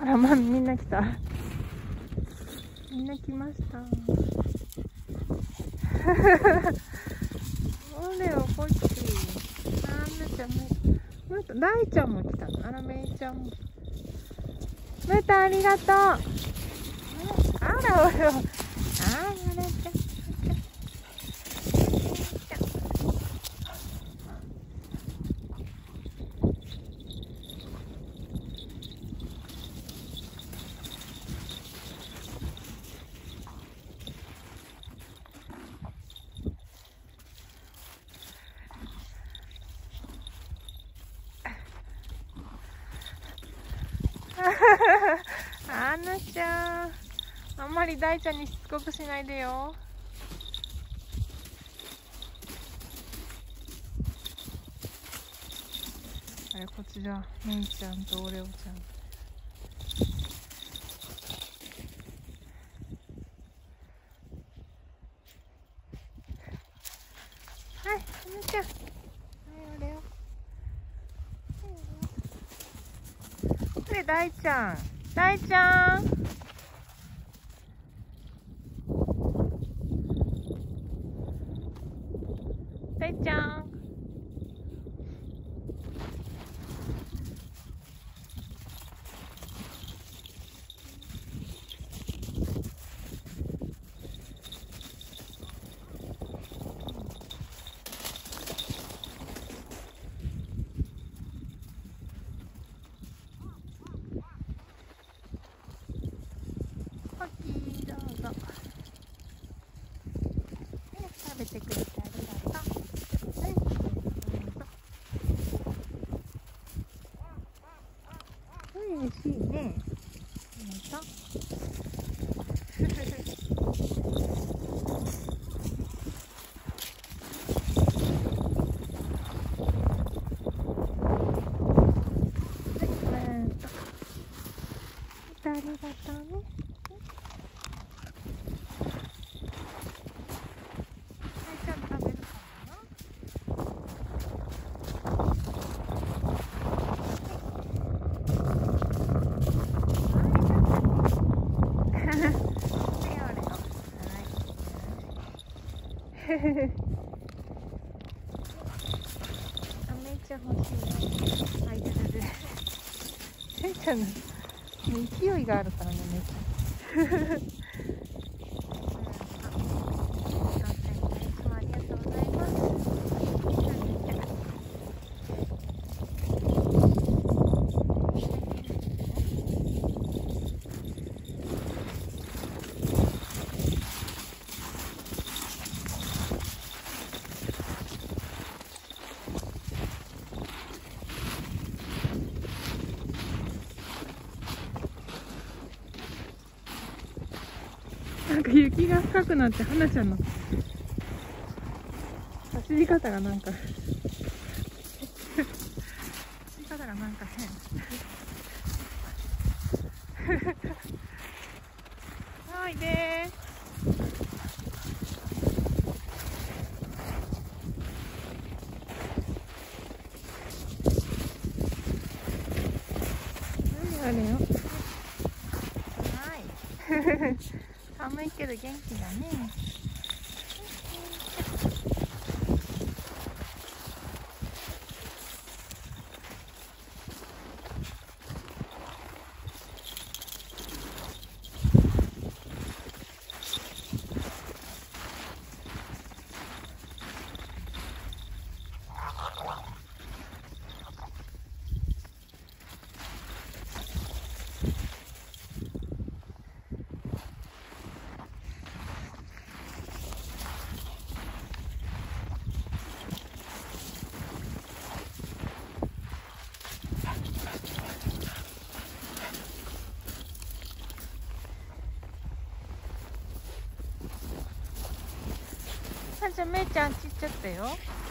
あら、ま、みんな来た。みんな来ました。おれよ、こっち。あんなちゃん、大ちゃんも来たの。あら、めいちゃんも。むーたん、ありがとう。あら、おれよ。あら、ちゃん。あなちゃん、あんまり大ちゃんにしつこくしないでよ。あれ、こっちだ。めいちゃんとオレオちゃん。はい、あなちゃん。はい、オレオ。これ大ちゃん。大ちゃん。大ちゃん。ポッキー、どうぞ。食べてくれてありがとう。はい、どうぞ。美味しいね。ありがとう。ありがとうね。ちゃんと食べるかな。あ、めいちゃん欲しいな。あ、いるいる。めいちゃんの勢いがあるからね、めいちゃん。なんか雪が深くなって花ちゃんの走り方がなんか走り方がなんか変。おいでー。何あれよ。はい。寒いけど元気だね。じゃあめいちゃんちっちゃったよ。